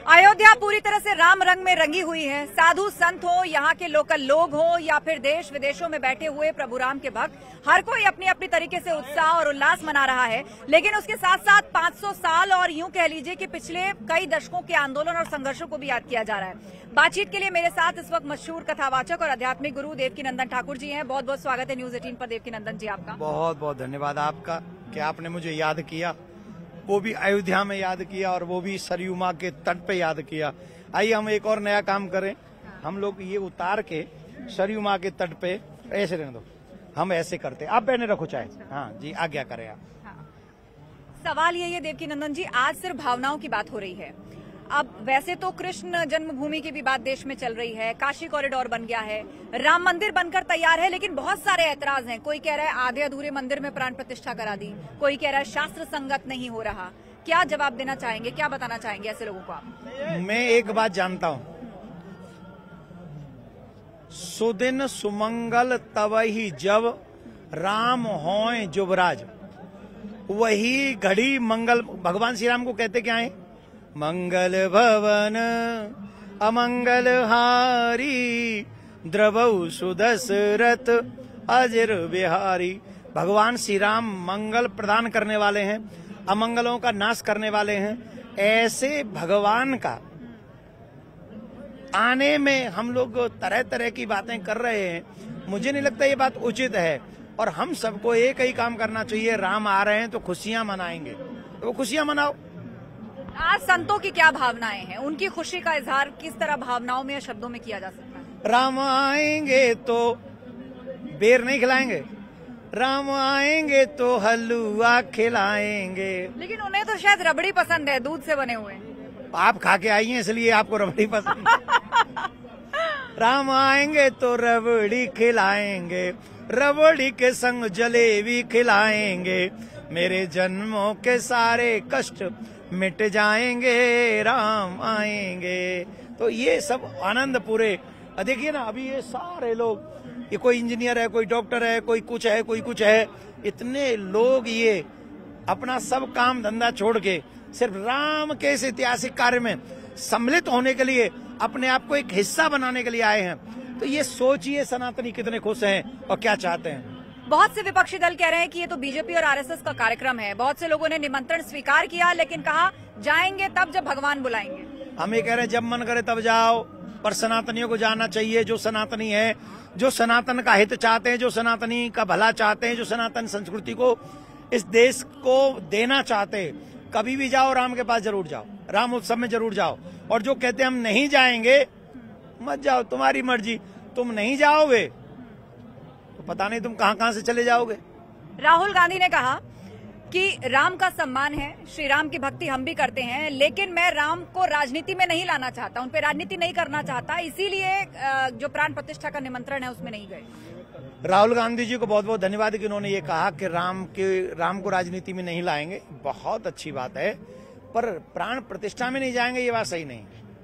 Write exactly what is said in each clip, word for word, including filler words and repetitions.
अयोध्या पूरी तरह से राम रंग में रंगी हुई है। साधु संत हो, यहाँ के लोकल लोग हो या फिर देश विदेशों में बैठे हुए प्रभु राम के भक्त, हर कोई अपनी अपनी तरीके से उत्साह और उल्लास मना रहा है। लेकिन उसके साथ साथ पाँच सौ साल और यूं कह लीजिए कि पिछले कई दशकों के आंदोलन और संघर्षों को भी याद किया जा रहा है। बातचीत के लिए मेरे साथ इस वक्त मशहूर कथावाचक और आध्यात्मिक गुरु देवकीनंदन ठाकुर जी हैं। बहुत बहुत स्वागत है न्यूज एटीन पर देवकीनंदन जी आपका। बहुत बहुत धन्यवाद आपका कि आपने मुझे याद किया, वो भी अयोध्या में याद किया और वो भी सरयू माँ के तट पे याद किया। आइए हम एक और नया काम करें, हम लोग ये उतार के सरयू माँ के तट पे ऐसे रहने दो, हम ऐसे करते। आप पहने रखो चाहे। हाँ जी, आज्ञा करें आप। हाँ। सवाल यही है देवकीनंदन जी, आज सिर्फ भावनाओं की बात हो रही है। अब वैसे तो कृष्ण जन्मभूमि की भी बात देश में चल रही है, काशी कॉरिडोर बन गया है, राम मंदिर बनकर तैयार है, लेकिन बहुत सारे ऐतराज हैं। कोई कह रहा है आधे अधूरे मंदिर में प्राण प्रतिष्ठा करा दी, कोई कह रहा है शास्त्र संगत नहीं हो रहा। क्या जवाब देना चाहेंगे, क्या बताना चाहेंगे ऐसे लोगों को आप? मैं एक बात जानता हूँ, सुदिन सुमंगल तवही जब राम होए जुबराज, वही घड़ी मंगल। भगवान श्री राम को कहते क्या है? मंगल भवन अमंगल हारी द्रवौ सुदशरथ अजर बिहारी। भगवान श्री राम मंगल प्रदान करने वाले हैं, अमंगलों का नाश करने वाले हैं। ऐसे भगवान का आने में हम लोग तरह तरह की बातें कर रहे हैं, मुझे नहीं लगता ये बात उचित है। और हम सबको एक ही काम करना चाहिए, राम आ रहे हैं तो खुशियां मनाएंगे, तो वो खुशियां मनाओ। आज संतों की क्या भावनाएं हैं, उनकी खुशी का इजहार किस तरह भावनाओं में या शब्दों में किया जा सकता है? राम आएंगे तो बेर नहीं खिलाएंगे, राम आएंगे तो हलवा खिलाएंगे। लेकिन उन्हें तो शायद रबड़ी पसंद है, दूध से बने हुए। आप खा के आई हैं इसलिए आपको रबड़ी पसंद राम आएंगे तो रबड़ी खिलाएंगे, रबड़ी के संग जलेबी खिलाएंगे, मेरे जन्मों के सारे कष्ट मिट जाएंगे, राम आएंगे। तो ये सब आनंद पूरे। देखिए ना, अभी ये सारे लोग, ये कोई इंजीनियर है, कोई डॉक्टर है, कोई कुछ है, कोई कुछ है, इतने लोग ये अपना सब काम धंधा छोड़ के सिर्फ राम के इस ऐतिहासिक कार्य में सम्मिलित होने के लिए, अपने आप को एक हिस्सा बनाने के लिए आए हैं। तो ये सोचिए सनातनी कितने खुश हैं और क्या चाहते हैं। बहुत से विपक्षी दल कह रहे हैं कि ये तो बीजेपी और आरएसएस का कार्यक्रम है। बहुत से लोगों ने निमंत्रण स्वीकार किया, लेकिन कहा जाएंगे तब जब भगवान बुलाएंगे। हम ये कह रहे हैं जब मन करे तब जाओ, पर सनातनियों को जाना चाहिए। जो सनातनी है, जो सनातन का हित चाहते हैं, जो सनातनी का भला चाहते हैं, जो सनातन संस्कृति को इस देश को देना चाहते हैं, कभी भी जाओ, राम के पास जरूर जाओ, राम उत्सव में जरूर जाओ। और जो कहते हैं हम नहीं जाएंगे, मत जाओ, तुम्हारी मर्जी। तुम नहीं जाओगे तो पता नहीं तुम कहां कहां से चले जाओगे। राहुल गांधी ने कहा कि राम का सम्मान है, श्री राम की भक्ति हम भी करते हैं, लेकिन मैं राम को राजनीति में नहीं लाना चाहता, उन पे राजनीति नहीं करना चाहता, इसीलिए जो प्राण प्रतिष्ठा का निमंत्रण है उसमें नहीं गए। राहुल गांधी जी को बहुत बहुत धन्यवाद कि उन्होंने ये कहा कि राम के राम को राजनीति में नहीं लाएंगे। बहुत अच्छी बात है, पर प्राण प्रतिष्ठा में नहीं जाएंगे ये बात सही नहीं।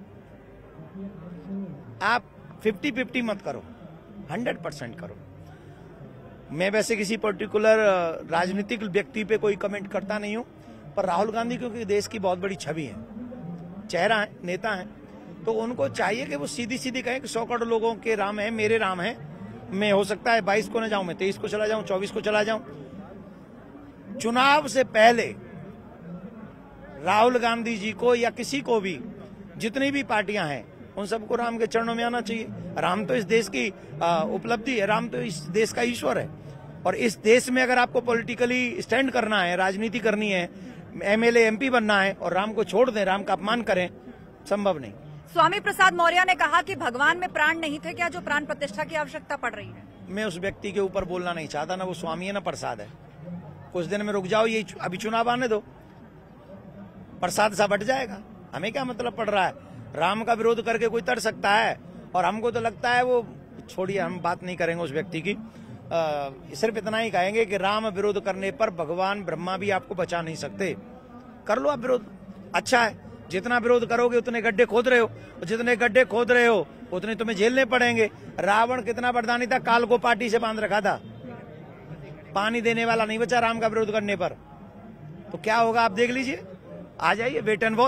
आप फिफ्टी फिफ्टी मत करो, हंड्रेड परसेंट करो। मैं वैसे किसी पर्टिकुलर राजनीतिक व्यक्ति पे कोई कमेंट करता नहीं हूं, पर राहुल गांधी क्योंकि देश की बहुत बड़ी छवि है, चेहरा है, नेता है, तो उनको चाहिए कि वो सीधी सीधी कहें कि सौ करोड़ लोगों के राम है, मेरे राम है। मैं हो सकता है बाईस को न जाऊं, मैं तेईस को चला जाऊं, चौबीस को चला जाऊं। चुनाव से पहले राहुल गांधी जी को या किसी को भी, जितनी भी पार्टियां हैं, उन सबको राम के चरणों में आना चाहिए। राम तो इस देश की उपलब्धि है, राम तो इस देश का ईश्वर है। और इस देश में अगर आपको पॉलिटिकली स्टैंड करना है, राजनीति करनी है, एमएलए एमपी बनना है और राम को छोड़ दें, राम का अपमान करें, संभव नहीं। स्वामी प्रसाद मौर्य ने कहा कि भगवान में प्राण नहीं थे क्या जो प्राण प्रतिष्ठा की आवश्यकता पड़ रही है? मैं उस व्यक्ति के ऊपर बोलना नहीं चाहता, ना वो स्वामी है ना प्रसाद है। कुछ दिन में रुक जाओ, ये अभी चुनाव आने दो, प्रसाद सा बट जाएगा। हमें क्या मतलब पड़ रहा है? राम का विरोध करके कोई तर सकता है? और हमको तो लगता है वो, छोड़िए, हम बात नहीं करेंगे उस व्यक्ति की। आ, सिर्फ इतना ही कहेंगे कि राम विरोध करने पर भगवान ब्रह्मा भी आपको बचा नहीं सकते। कर लो आप विरोध, अच्छा है। जितना विरोध करोगे उतने गड्ढे खोद रहे हो, और जितने गड्ढे खोद रहे हो उतने तुम्हें झेलने पड़ेंगे। रावण कितना बरदानी था, काल को पार्टी से बांध रखा था, पानी देने वाला नहीं बचा राम का विरोध करने पर। तो क्या होगा आप देख लीजिए, आ जाइए, वेट एंड वॉच।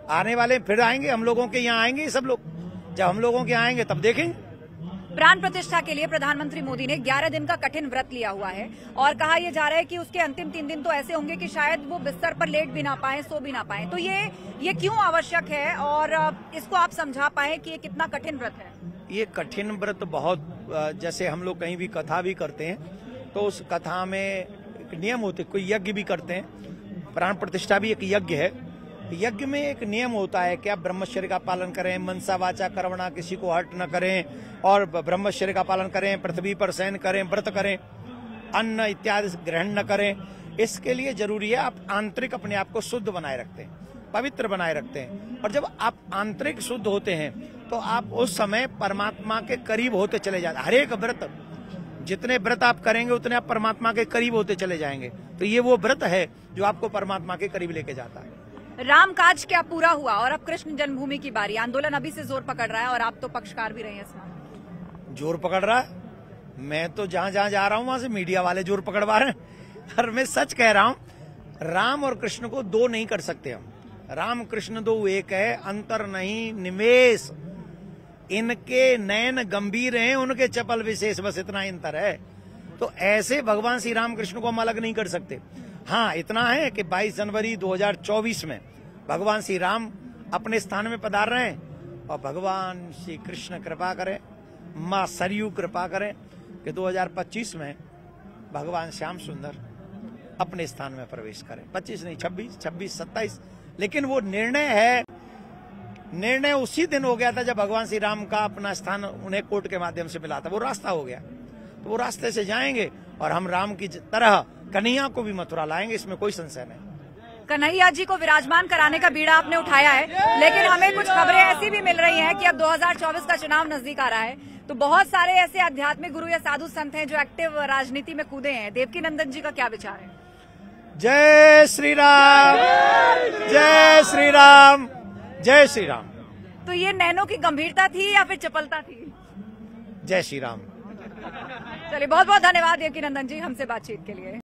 आने वाले फिर आएंगे, हम लोगों के यहाँ आएंगे सब लोग। जब हम लोगों के यहाँ आएंगे तब देखेंगे। प्राण प्रतिष्ठा के लिए प्रधानमंत्री मोदी ने ग्यारह दिन का कठिन व्रत लिया हुआ है और कहा यह जा रहा है कि उसके अंतिम तीन दिन तो ऐसे होंगे कि शायद वो बिस्तर पर लेट भी ना पाए, सो भी ना पाए। तो ये ये क्यों आवश्यक है और इसको आप समझा पाए कि ये कितना कठिन व्रत है? ये कठिन व्रत बहुत, जैसे हम लोग कहीं भी कथा भी करते हैं तो उस कथा में एक नियम होते, कोई यज्ञ भी करते हैं, प्राण प्रतिष्ठा भी एक यज्ञ है। यज्ञ में एक नियम होता है कि आप ब्रह्मचर्य का पालन करें, मनसा वाचा कर्मणा, किसी को हर्ट न करें और ब्रह्मचर्य का पालन करें, पृथ्वी पर शयन करें, व्रत करें, अन्न इत्यादि ग्रहण न करें। इसके लिए जरूरी है आप आंतरिक अपने आप को शुद्ध बनाए रखते हैं, पवित्र बनाए रखते हैं। और जब आप आंतरिक शुद्ध होते हैं तो आप उस समय परमात्मा के करीब होते चले जाते। हर एक व्रत, जितने व्रत आप करेंगे उतने आप परमात्मा के करीब होते चले जाएंगे। तो ये वो व्रत है जो आपको परमात्मा के करीब लेके जाता है। राम काज क्या पूरा हुआ और अब कृष्ण जन्मभूमि की बारी। आंदोलन अभी से जोर पकड़ रहा है और आप तो पक्षकार भी रहे हैं इसमें। जोर पकड़ रहा है, मैं तो जहां जहां जा रहा हूं वहां से मीडिया वाले जोर पकड़वा रहे हैं। और मैं सच कह रहा हूं, राम और कृष्ण को दो नहीं कर सकते हम। राम कृष्ण दो एक है, अंतर नहीं निमेष। इनके नयन गंभीर हैं, उनके चपल विशेष, बस इतना अंतर है। तो ऐसे भगवान श्री राम कृष्ण को हम अलग नहीं कर सकते। हाँ, इतना है कि बाईस जनवरी दो हज़ार चौबीस में भगवान श्री राम अपने स्थान में पधार रहे हैं और भगवान श्री कृष्ण कृपा करें, माँ सरयू कृपा करें कि दो हज़ार पच्चीस में भगवान श्याम सुंदर अपने स्थान में प्रवेश करें। पच्चीस नहीं, छब्बीस, छब्बीस, सत्ताईस। लेकिन वो निर्णय है, निर्णय उसी दिन हो गया था जब भगवान श्री राम का अपना स्थान उन्हें कोर्ट के माध्यम से मिला था। वो रास्ता हो गया, तो वो रास्ते से जाएंगे और हम राम की तरह कन्हैया को भी मथुरा लाएंगे, इसमें कोई संशय नहीं। कन्हैया जी को विराजमान कराने का बीड़ा आपने उठाया है, लेकिन हमें कुछ खबरें ऐसी भी मिल रही हैं कि अब दो हज़ार चौबीस का चुनाव नजदीक आ रहा है, तो बहुत सारे ऐसे आध्यात्मिक गुरु या साधु संत हैं जो एक्टिव राजनीति में कूदे हैं। देवकीनंदन जी का क्या विचार है? जय श्री राम, जय श्री राम, जय श्री राम। तो ये नैनों की गंभीरता थी या फिर चपलता थी? जय श्री राम। चलिए, बहुत बहुत धन्यवाद देवकीनंदन जी हमसे बातचीत के लिए।